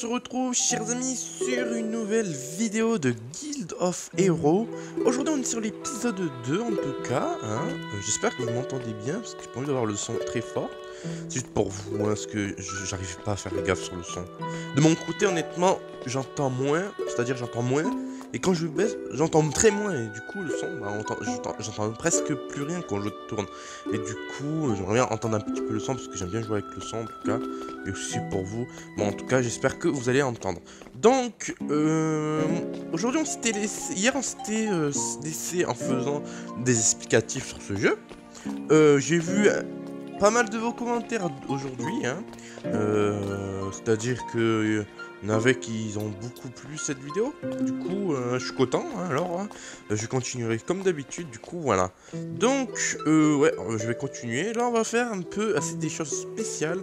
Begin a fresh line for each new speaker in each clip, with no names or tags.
se retrouve, chers amis, sur une nouvelle vidéo de Guild of Heroes. Aujourd'hui, on est sur l'épisode 2, en tout cas. Hein. J'espère que vous m'entendez bien, parce que j'ai pas envie d'avoir le son très fort. C'est juste pour vous, hein, parce que j'arrive pas à faire gaffe sur le son. De mon côté, honnêtement, j'entends moins, c'est-à-dire j'entends moins. Et quand je baisse, j'entends très moins. Et du coup, le son, bah, j'entends presque plus rien quand je tourne. Et du coup, j'aimerais bien entendre un petit peu le son, parce que j'aime bien jouer avec le son, en tout cas. Et aussi pour vous. Bon, en tout cas, j'espère que vous allez entendre. Donc, aujourd'hui, on s'était laissé... Hier, on s'était laissé en faisant des explicatifs sur ce jeu. J'ai vu pas mal de vos commentaires aujourd'hui, hein. C'est-à-dire que... Il y en avait qui ont beaucoup plu cette vidéo. Du coup, je suis content, hein, alors. Hein, je continuerai comme d'habitude, du coup, voilà. Donc, ouais, je vais continuer. Là, on va faire un peu des choses spéciales.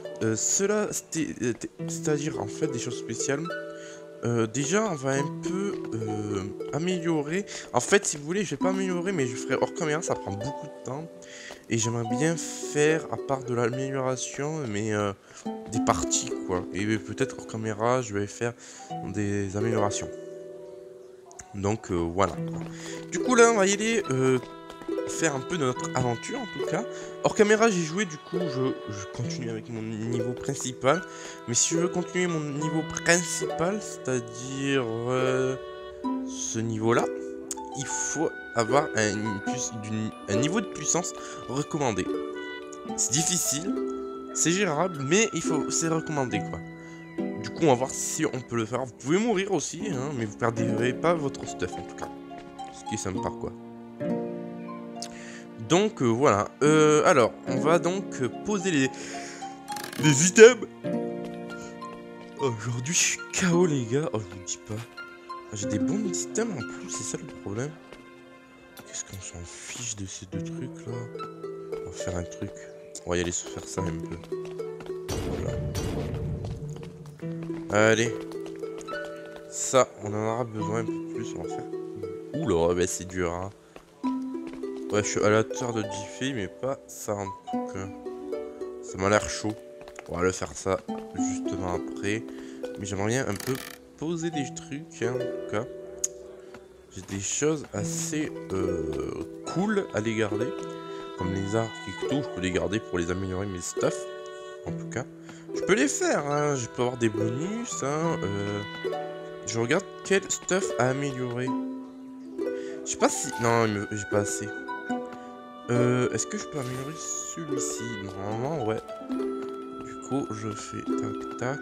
C'est-à-dire en fait des choses spéciales. Déjà, on va un peu améliorer. En fait, si vous voulez, je vais pas améliorer, mais je ferai hors caméra, ça prend beaucoup de temps. Et j'aimerais bien faire, à part de l'amélioration, mais des parties, quoi. Et peut-être hors caméra, je vais faire des améliorations. Donc, voilà. Du coup, là, on va y aller faire un peu de notre aventure, en tout cas. Hors caméra, j'ai joué, du coup, je continue avec mon niveau principal. Mais si je veux continuer mon niveau principal, c'est-à-dire ce niveau-là, il faut avoir un niveau de puissance recommandé. C'est difficile, c'est gérable, mais c'est recommandé, quoi. Du coup, on va voir si on peut le faire. Vous pouvez mourir aussi, hein, mais vous perdrez pas votre stuff, en tout cas. Ce qui est sympa, quoi. Donc, voilà. Alors, on va donc poser les items. Aujourd'hui, je suis KO, les gars. Oh, je vous dis pas. J'ai des bons items en plus, c'est ça le problème. Qu'est-ce qu'on s'en fiche de ces deux trucs là? On va faire un truc. On va y aller se faire ça un peu. Voilà. Allez. Ça, on en aura besoin un peu plus. On va faire. Oula, bah c'est dur, hein. Ouais, je suis à la hauteur de Jiffy, mais pas ça en tout cas. Ça m'a l'air chaud. On va le faire ça justement après. Mais j'aimerais bien un peu poser des trucs, hein, en tout cas. J'ai des choses assez cool à les garder. Comme les arts qui touchent, je peux les garder pour les améliorer mes stuff. En tout cas, je peux les faire, hein. Je peux avoir des bonus, hein. Je regarde quel stuff à améliorer. Je sais pas si... Non, j'ai pas assez. Est-ce que je peux améliorer celui-ci? Normalement, ouais. Du coup, je fais tac tac.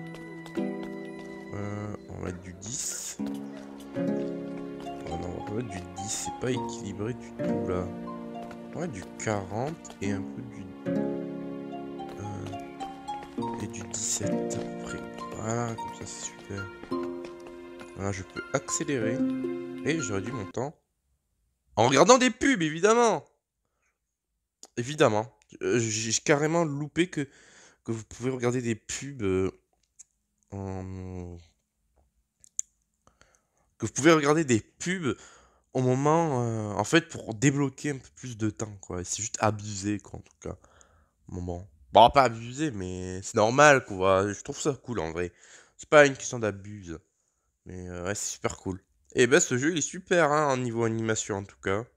On va mettre du 10. Oh non, on va mettre du 10, c'est pas équilibré du tout là. Ouais, du 40 et un peu du 17 après. Voilà, comme ça c'est super. Voilà, je peux accélérer. Et je réduis mon temps. En regardant des pubs, évidemment. Évidemment. J'ai carrément loupé que vous pouvez regarder des pubs en... Que vous pouvez regarder des pubs au moment... en fait, pour débloquer un peu plus de temps, quoi. C'est juste abusé, quoi, en tout cas. Bon. Bon, pas abusé, mais c'est normal, quoi. Je trouve ça cool, en vrai. C'est pas une question d'abuse. Mais ouais, c'est super cool. Et ben, ce jeu, il est super, hein, en niveau animation, en tout cas.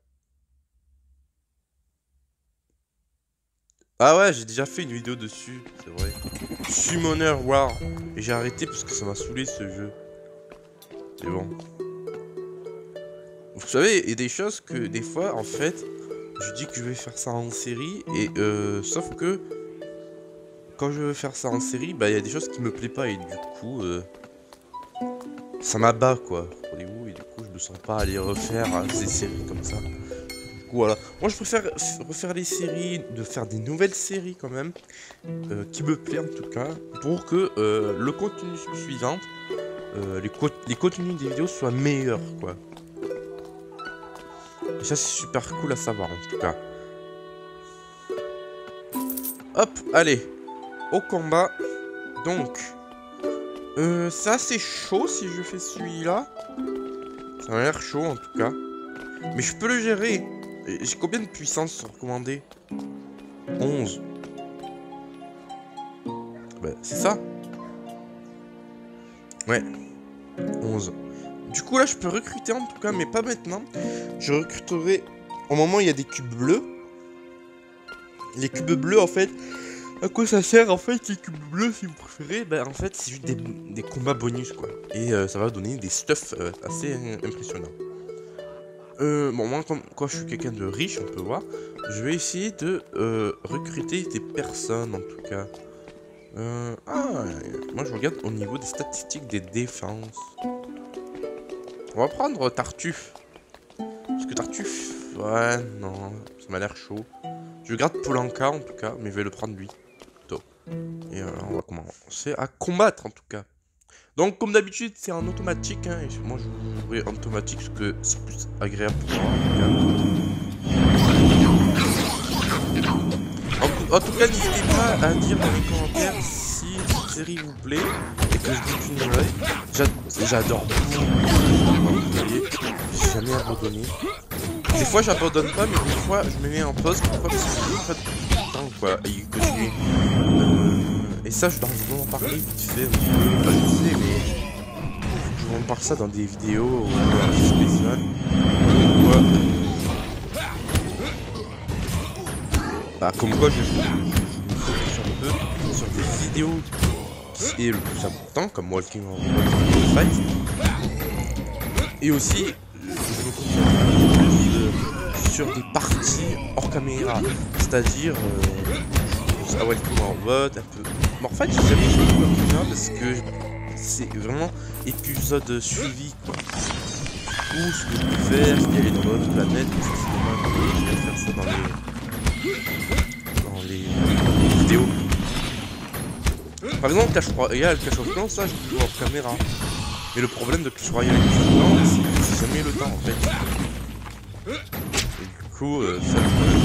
Ah ouais, j'ai déjà fait une vidéo dessus, c'est vrai. Summoner War. Et j'ai arrêté parce que ça m'a saoulé, ce jeu. Mais bon. Vous savez, il y a des choses que, des fois, en fait, je dis que je vais faire ça en série, et sauf que... Quand je veux faire ça en série, bah il y a des choses qui me plaisent pas et du coup ça m'abat quoi, comprenez-vous, et du coup je me sens pas aller refaire des séries comme ça. Du coup voilà, moi je préfère refaire les séries, de faire des nouvelles séries quand même, qui me plaisent en tout cas, pour que le contenu suivant, les contenus des vidéos soient meilleurs quoi. Et ça c'est super cool à savoir en tout cas. Hop, allez, au combat, donc... c'est assez chaud si je fais celui-là. Ça m'a l'air chaud en tout cas. Mais je peux le gérer. J'ai combien de puissance recommandée? 11. Bah, c'est ça. Ouais, 11. Du coup là je peux recruter en tout cas, mais pas maintenant. Je recruterai au moment où il y a des cubes bleus. Les cubes bleus en fait, à quoi ça sert en fait les cubes bleus si vous préférez? Ben en fait c'est juste des combats bonus quoi. Et ça va donner des stuffs assez impressionnants. Bon moi comme quoi je suis quelqu'un de riche on peut voir. Je vais essayer de recruter des personnes en tout cas. Moi je regarde au niveau des statistiques des défenses. On va prendre Tartuffe. Parce que Tartuffe, ouais, non, ça m'a l'air chaud. Je garde Polanka en tout cas, mais je vais le prendre lui. Plutôt. Et on va commencer à combattre en tout cas. Donc comme d'habitude c'est en automatique, hein, et moi je jouerai en automatique parce que c'est plus agréable pour moi. En tout cas n'hésitez pas à dire dans les commentaires si cette série vous plaît et que je continuerai. J'adore beaucoup. Vous voyez, j'ai jamais abandonné. Des fois j'abandonne pas, mais des fois je me mets en pause. Pourquoi? Parce que j'ai pas de temps quoi, et continuer. Et ça je dois vous en parler vite fait. Pas je sais, mais je vous en parle ça dans des vidéos spéciales. Bah comme quoi je me focus un peu sur des vidéos qui est le plus important, comme Walking on Fight. Et aussi je me concentre plus sur des parties hors caméra, c'est-à-dire à Walking on Vote, un peu. Mais en fait j'ai jamais fait de caméra parce que c'est vraiment épisode suivi quoi. Ou ce que je peux faire, c'est aller dans d'autres planètes, mais ça c'est dommage, je vais faire ça dans les vidéos. Par exemple Clash Royale, Clash of Clans, ça je joue en caméra. Mais le problème de Clash Royale et Clash of Clans, c'est que j'ai jamais le temps en fait. Et du coup, ça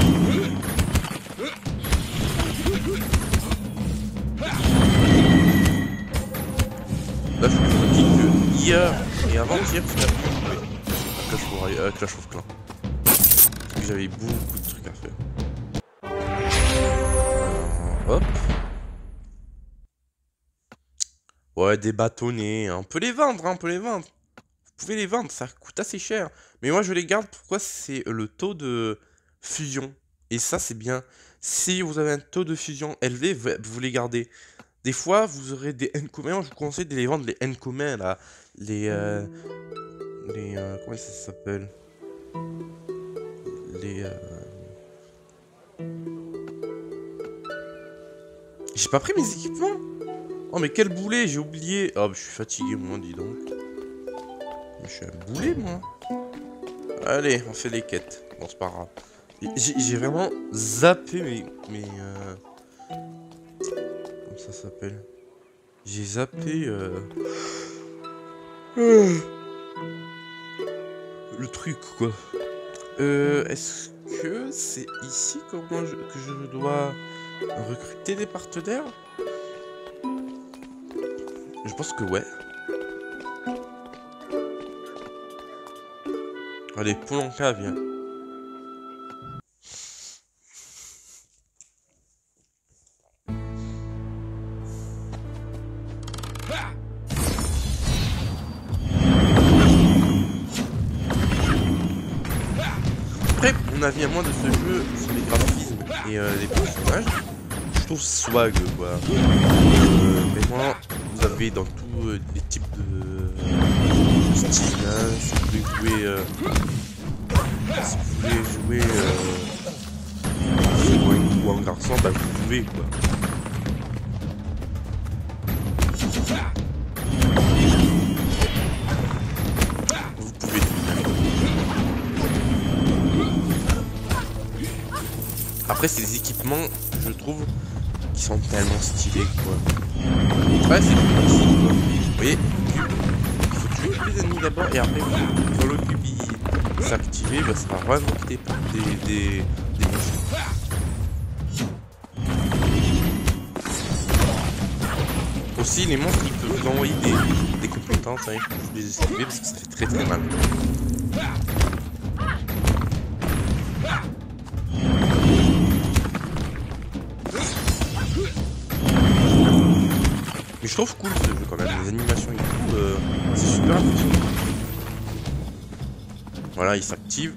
là je me dis que hier et avant-hier j'ai pas pu jouer à Clash of Clans. Parce que j'avais beaucoup de trucs à faire. Hop. Ouais, des bâtonnets, on peut les vendre, hein, on peut les vendre. Vous pouvez les vendre, ça coûte assez cher. Mais moi je les garde, pourquoi? C'est le taux de fusion. Et ça c'est bien. Si vous avez un taux de fusion élevé, vous les gardez. Des fois vous aurez des N communs, je vous conseille de les vendre, les N communs là. Comment ça s'appelle? J'ai pas pris mes équipements. Oh mais quel boulet, j'ai oublié. Oh je suis fatigué moi, dis donc. Je suis un boulet moi. Allez, on fait les quêtes. Bon c'est pas grave. J'ai vraiment zappé mes comment ça s'appelle? J'ai zappé le truc quoi. Est-ce que c'est ici que je dois recruter des partenaires? Je pense que ouais. Allez, Polanka, viens. Après, mon avis à moi de ce jeu, sur les graphismes et les personnages, je trouve swag quoi. Vraiment, vous avez dans tous les types de style, hein, si vous voulez jouer ou en garçon, bah vous pouvez quoi. Vous pouvez tout faire. Après c'est des équipements, je trouve, qui sont tellement stylés quoi. Ouais c'est plus possible quoi. Vous voyez, il faut tuer tous les ennemis d'abord et après quand le cube s'activer, bah, ça va vraiment des monstres. Aussi les monstres ils peuvent vous envoyer des compétences, hein, il faut les esquiver parce que ça fait très mal. Mais je trouve cool ce jeu quand même, les animations et tout, super impressionnant. Voilà, il s'active.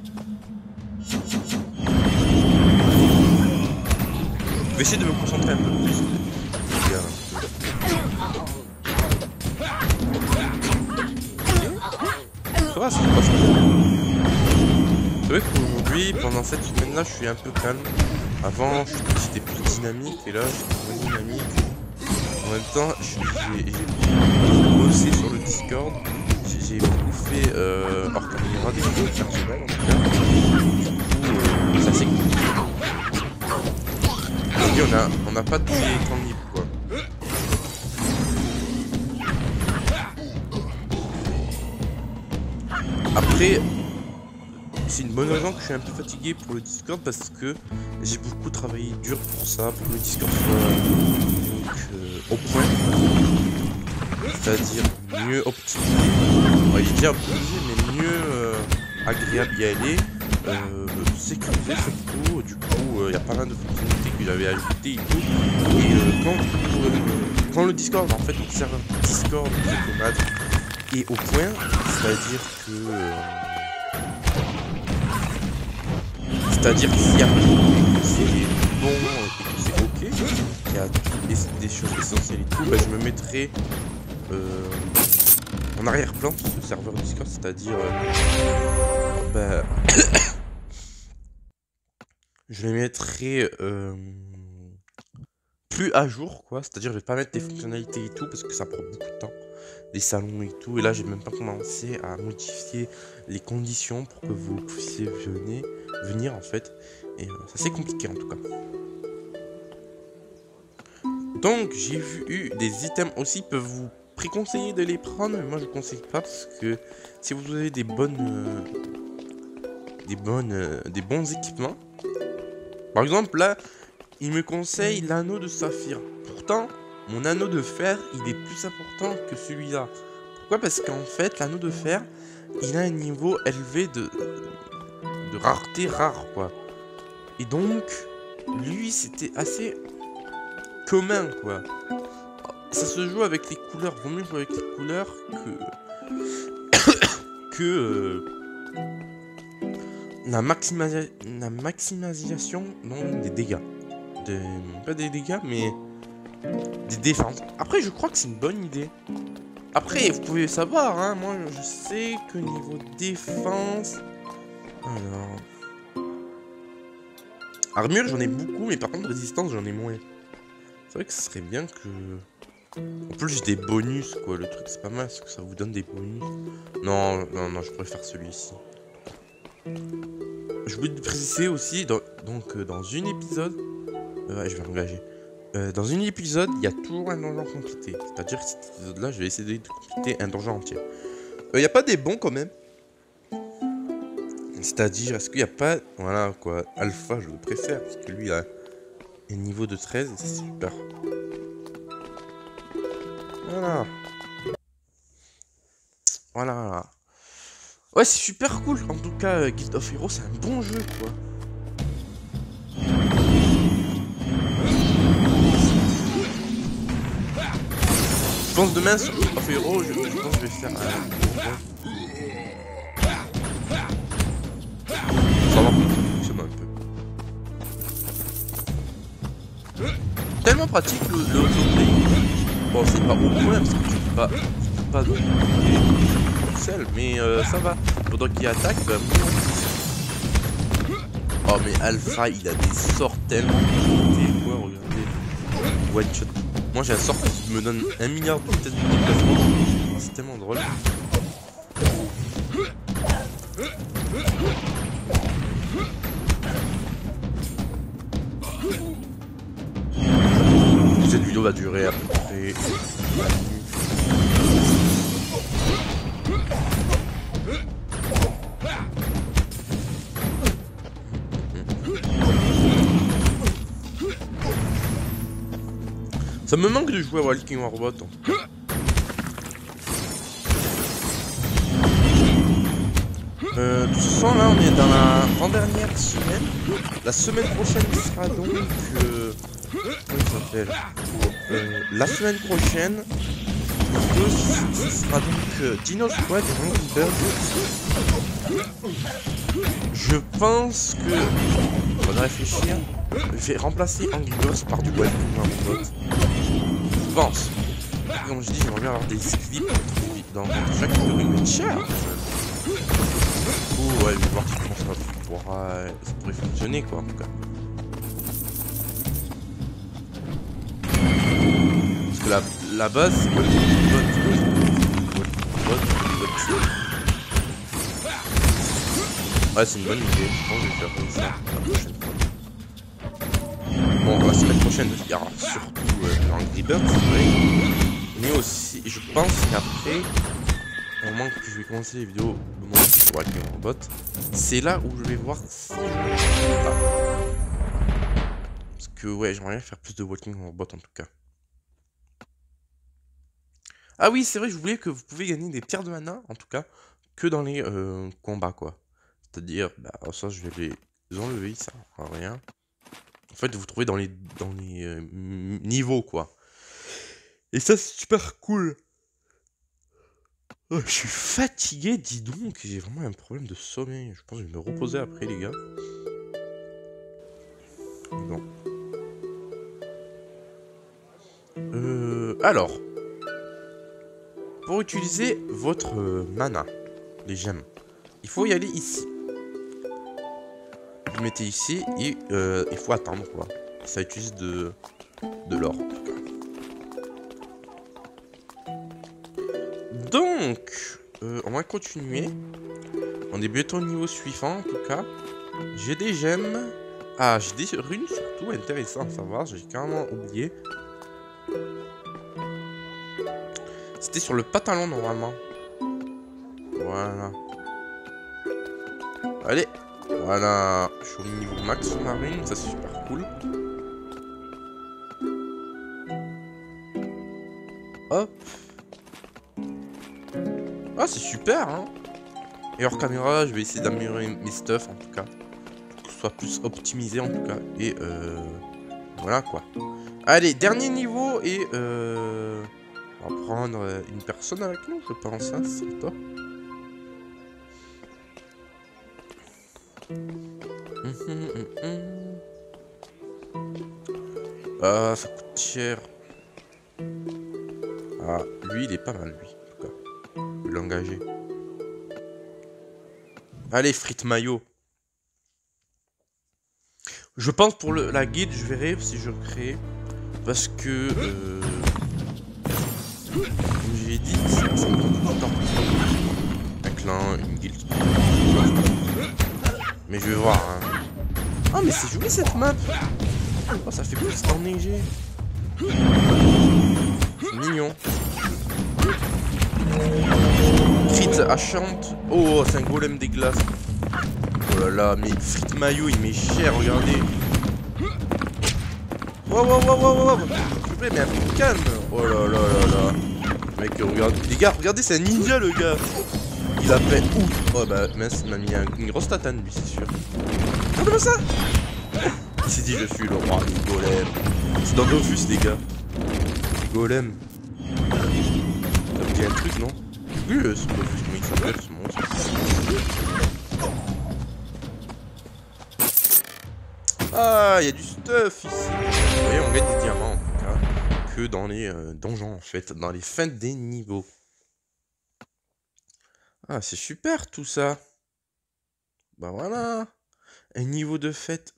Je vais essayer de me concentrer un peu plus. Ça va, c'est pas ça. C'est vrai qu'aujourd'hui, pendant cette semaine-là, je suis un peu calme. Avant, j'étais plus dynamique et là, je suis moins dynamique. En même temps, j'ai bossé sur le Discord. J'ai beaucoup fait hors caméra des choses personnelles en tout cas. Ça c'est cool. Aujourd'hui, on n'a pas tous les temps libres quoi. Après, c'est une bonne raison que je suis un peu fatigué pour le Discord parce que j'ai beaucoup travaillé dur pour ça, pour que le Discord soit au point, c'est-à-dire mieux optimisé. Bon, il est déjà optimisé mais mieux agréable d'y aller, sécurisé surtout. Du coup, il y a pas mal de fonctionnalités que j'avais ajoutées et tout. Et quand le Discord, en fait, le serveur Discord automate est au point, c'est-à-dire que s'il y a c'est bon et que c'est ok, il y a des choses essentielles et tout, bah, je me mettrai en arrière-plan sur ce serveur Discord, c'est-à-dire bah, je les mettrai plus à jour quoi, c'est-à-dire je vais pas mettre des fonctionnalités et tout parce que ça prend beaucoup de temps, des salons et tout, et là j'ai même pas commencé à modifier les conditions pour que vous puissiez venir en fait, et ça c'est compliqué en tout cas. Donc j'ai eu des items aussi, peuvent vous préconseiller de les prendre, mais moi je conseille pas parce que si vous avez des bons équipements, par exemple là il me conseille l'anneau de saphir, pourtant mon anneau de fer il est plus important que celui-là. Pourquoi? Parce qu'en fait l'anneau de fer il a un niveau élevé de rareté rare quoi, et donc lui c'était assez commun quoi. Ça se joue avec les couleurs, vaut mieux jouer avec les couleurs que la maximisation non, des dégâts. Pas des dégâts mais des défenses. Après je crois que c'est une bonne idée. Après vous pouvez savoir hein, moi je sais que niveau défense, alors armure j'en ai beaucoup mais par contre résistance j'en ai moins. C'est vrai que ce serait bien que... En plus j'ai des bonus quoi, le truc c'est pas mal parce que ça vous donne des bonus. Non, je préfère celui-ci. Je voulais te préciser aussi, dans une épisode... ouais, je vais m'engager. Dans une épisode, il y a toujours un donjon complété. C'est-à-dire que cet épisode-là, je vais essayer de compléter un donjon entier. Il n'y a pas des bons quand même. C'est-à-dire, est-ce qu'il n'y a pas... Voilà quoi, Alpha je le préfère parce que lui il a un niveau de 13 et c'est super. Voilà. Voilà. Ouais, c'est super cool. En tout cas, Guild of Heroes, c'est un bon jeu, quoi. Je pense demain sur Guild of Heroes, je pense que je vais faire un... Ça va fonctionner un peu. Tellement pratique le autoplay. Bon, c'est pas au point parce que tu peux pas seul, mais ça va. Pendant qu'il attaque, bah, oh, mais Alpha, il a des sorts tellement compliqués, quoi, regardez. One shot. Moi, j'ai un sort qui me donne 1 milliard de vitesse de déplacement. C'est tellement drôle. Cette vidéo va durer à peu près... Ça me manque de jouer à Walking Warbot. De toute façon, là, on est dans la avant-dernière semaine. La semaine prochaine sera donc... comment il s'appelle la semaine prochaine, vidéo, ce sera donc Dino Squad et Angry Birds. Je pense que... On va réfléchir. Je vais remplacer Angry Birds par du Welcome Robot. Je pense. Comme je dis, j'aimerais bien avoir des clips dans chaque vidéo, mais coûte cher. Oh ouais, je vais voir comment ça pourrait fonctionner quoi en tout cas. Parce que la base, c'est quoi ouais, c'est une bonne idée. Je pense que je vais faire comme ça la prochaine fois. Bon, la semaine prochaine, il y aura surtout Angry Birds, c'est vrai. Mais aussi, je pense qu'après, au moment que je vais commencer les vidéos de mon petit Walking Robot, c'est là où je vais voir si parce que ouais, j'aimerais bien faire plus de Walking Robot en tout cas. Ah oui, c'est vrai, je voulais que vous pouvez gagner des pierres de mana, en tout cas, que dans les combats, quoi. C'est-à-dire, bah, ça, je vais les enlever, ça ne sert à rien. En fait, vous trouvez dans les niveaux, quoi. Et ça, c'est super cool. Oh, je suis fatigué, dis donc. J'ai vraiment un problème de sommeil. Je pense que je vais me reposer après, les gars. Bon. Alors. Pour utiliser votre mana, les gemmes, il faut y aller ici. Vous mettez ici et il faut attendre, quoi. Ça utilise de l'or, en tout cas. Donc, on va continuer. On débute au niveau suivant, en tout cas. J'ai des gemmes. Ah, j'ai des runes surtout, intéressant à savoir. J'ai carrément oublié. C'était sur le pantalon, normalement. Voilà. Allez. Voilà. Je suis au niveau max sur ma rune. Ça, c'est super cool. Hop. Ah, c'est super, hein. Et hors caméra, je vais essayer d'améliorer mes stuff, en tout cas. Pour que ce soit plus optimisé, en tout cas. Et voilà, quoi. Allez, dernier niveau. Et on va prendre une personne avec nous, je pense. Hein, c'est toi. Ah, ça coûte cher. Ah, lui, il est pas mal, lui. En tout cas, je vais l'engager. Allez, frites maillot. Je pense pour la guide, je verrai si je crée. Parce que... comme j'ai dit, ça me prend beaucoup de temps. Un clan, une guilde. Mais je vais voir. Hein. Oh, mais c'est joli cette map. Oh, ça fait plus enneigé. C'est mignon. Crit hachante. Oh, c'est un golem des glaces. Oh là là, mais frites maillot, il met cher, regardez. Wow, wow, wow, wow, wow. S'il vous plaît, mais un peu de calme. Oh là là là là. Mec, regarde. Les gars, regardez, c'est un ninja, le gars. Il a fait ouf. Oh bah, mince, il m'a mis une grosse tatane, lui, c'est sûr. Regardez-moi ça. Il s'est dit, je suis le roi du golem. C'est dans Dofus, les gars. Golem. Ça me dit un truc, non? Oui, c'est Dofus, comment il s'appelle, ce monstre. Ah, il y a du stuff ici. Vous voyez, on gagne des diamants, en tout cas, que dans les donjons, en fait, dans les fins des niveaux. Ah, c'est super, tout ça. Bah voilà. Un niveau de fête.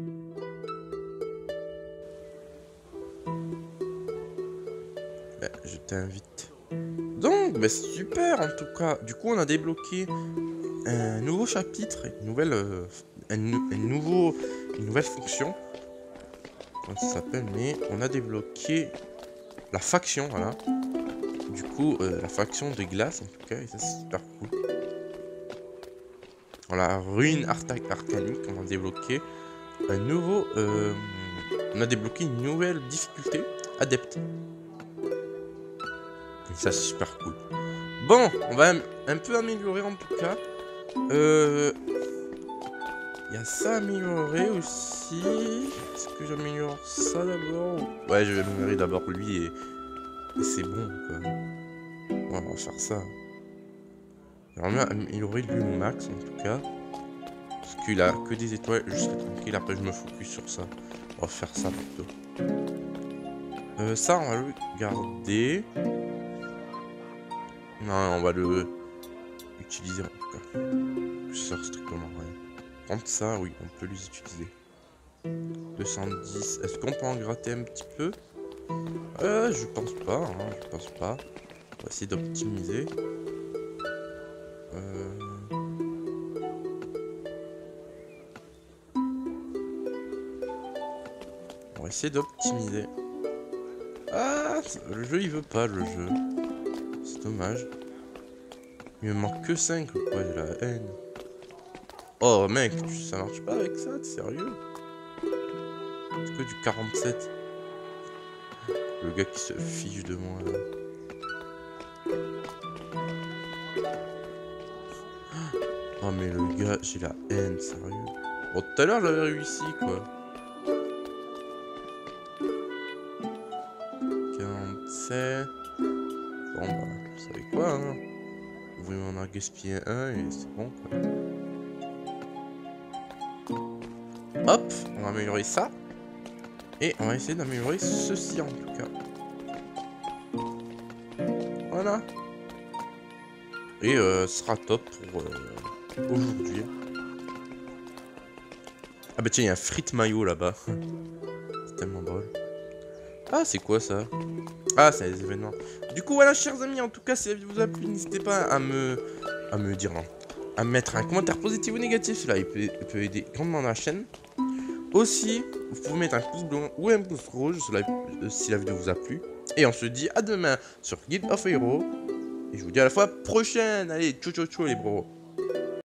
Bah, je t'invite. Donc, bah, c'est super, en tout cas. Du coup, on a débloqué un nouveau chapitre, une nouvelle fonction. Comment ça s'appelle? Mais on a débloqué la faction, voilà. Du coup, la faction de glace, en tout cas, et ça c'est super cool. Voilà, ruine arcanique, on a débloqué un nouveau... on a débloqué une nouvelle difficulté, adepte. Et ça c'est super cool. Bon, on va un peu améliorer en tout cas. Il y a ça à améliorer aussi. Est-ce que j'améliore ça d'abord? Ouais, je vais améliorer d'abord lui et c'est bon quoi. Ouais, on va faire ça. J'aimerais bien améliorer lui mon max en tout cas. Parce qu'il a que des étoiles, je serai tranquille, après je me focus sur ça. On va faire ça plutôt. Ça on va le garder. Non, on va le utiliser en tout cas. Ça sert strictement à rien. Par contre ça, oui, on peut les utiliser. 210, est-ce qu'on peut en gratter un petit peu? Je pense pas, hein, je pense pas. On va essayer d'optimiser. On va essayer d'optimiser. Ah, le jeu il veut pas le jeu. C'est dommage. Il me manque que 5 quoi, j'ai la haine. Oh mec, ça marche pas avec ça, t'es sérieux? C'est que du 47. Le gars qui se fiche de moi là. Oh mais le gars, j'ai la haine, sérieux. Bon, tout à l'heure j'avais réussi quoi. 47. Bon bah, vous savez quoi hein. Vous m'en a gaspillé un et c'est bon quoi. Hop, on va améliorer ça. Et on va essayer d'améliorer ceci en tout cas. Voilà. Et ce sera top pour aujourd'hui. Ah bah tiens, il y a un frite maillot là-bas. C'est tellement drôle. Ah, c'est quoi ça? Ah, c'est les événements. Du coup, voilà, chers amis, en tout cas, si la vidéo vous a plu, n'hésitez pas à me dire non. À mettre un commentaire positif ou négatif, cela il peut aider grandement la chaîne. Aussi, vous pouvez mettre un pouce blanc ou un pouce rouge si la vidéo vous a plu. Et on se dit à demain sur Guild of Heroes. Et je vous dis à la fois prochaine. Allez, ciao ciao ciao les bros.